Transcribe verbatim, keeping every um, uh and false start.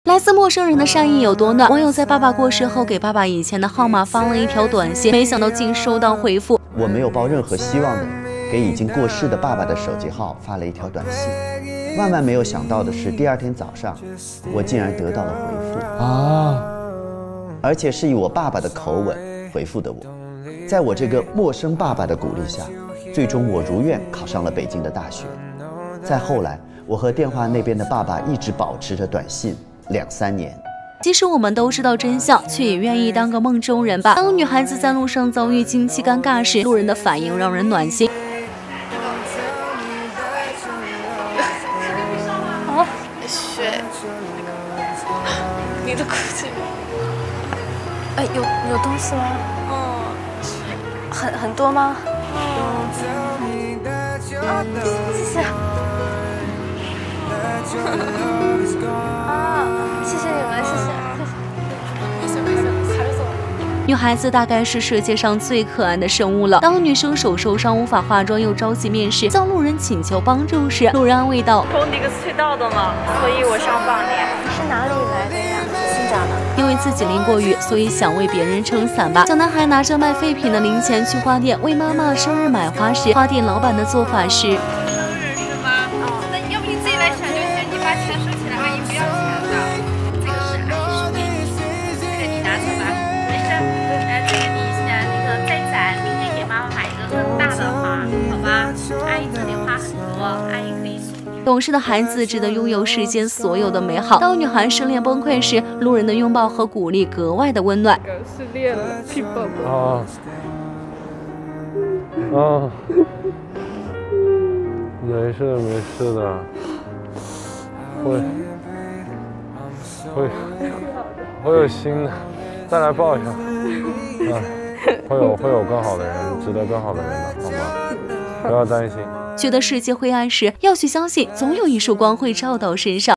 来自陌生人的善意有多暖？网友在爸爸过世后给爸爸以前的号码发了一条短信，没想到竟收到回复。 我没有抱任何希望的给已经过世的爸爸的手机号发了一条短信。万万没有想到的是，第二天早上，我竟然得到了回复啊！而且是以我爸爸的口吻回复的我。在我这个陌生爸爸的鼓励下，最终我如愿考上了北京的大学。再后来，我和电话那边的爸爸一直保持着短信两三年。 即使我们都知道真相，却也愿意当个梦中人吧。当女孩子在路上遭遇经济尴尬时，路人的反应让人暖心。 啊，雪，你的裤子，哎，有有东西吗？嗯，很很多吗？嗯，啊，谢谢。啊，谢谢你们，谢谢。 女孩子大概是世界上最可爱的生物了。当女生手受伤无法化妆又着急面试，向路人请求帮助时，路人安慰道：“ 从那个隧道的嘛，所以我上榜了。 你是哪里来的呀？新疆的。 因为自己淋过雨，所以想为别人撑伞吧。”小男孩拿着卖废品的零钱去花店为妈妈生日买花时，花店老板的做法是： 生日是吗？哦，那要不你自己来选就行，你把钱收起来，阿姨不要钱的。这个是阿姨送给你，这个你拿走吧，没事。呃，这个你呃那个再攒，明天给妈妈买一个很大的花，好吧？阿姨这里花很多，阿姨可以送。 懂事的孩子值得拥有世间所有的美好。当女孩失恋崩溃时，路人的拥抱和鼓励格外的温暖。 失恋了，屁宝宝。 啊啊，没事没事的，会会会有新的，再来抱一下。啊，会有会有更好的人，值得更好的人的，好吗？不要担心。 觉得世界灰暗时，要去相信，总有一束光会照到身上。